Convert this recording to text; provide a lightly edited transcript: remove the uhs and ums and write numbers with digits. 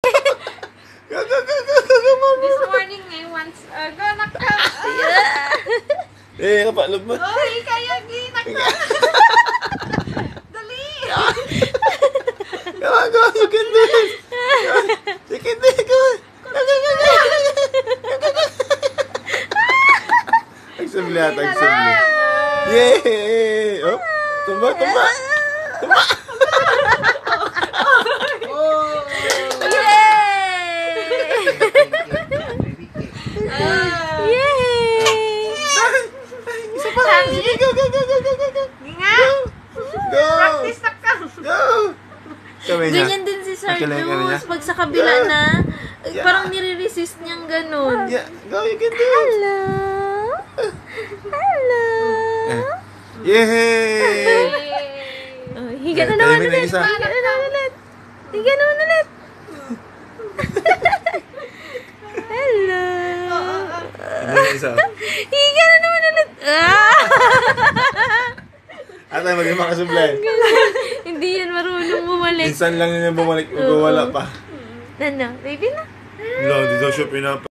Go, go, go, go, go, go, go. This morning, once, go, nakka. Eh, kapalog mo. Uy, kaya, nakka. Dali. Come on, go, you can do it. You can do it, come on. Go, go, go, go. Agsabli ata, agsabli. Yay! Oh, tumba, tumba. Tumba. Isa pa. Sige, go, go, go, go, go, go, go. Nga. Go. Practice na ka. Go. Kami niya. Ganyan din si Sir Nakilig ka na niya? Luz. Pag sa kabila Yeah. na, Yeah. parang nire-resist niyang ganun. Yeah, go, you can do it. Hello? Hello? Yay! Oh, higa na Yeah, naman timing na ulit. isa. Higa na naman ulit. Higa naman ulit. Hello? Ano yung isa? Higa na naman ulit. Ah! Ata, maging makasublay. Hindi yan marunong bumalik. Minsan lang yun yung bumalik, magwawala pa. Ano? Baby na? No, dito siya pinapa.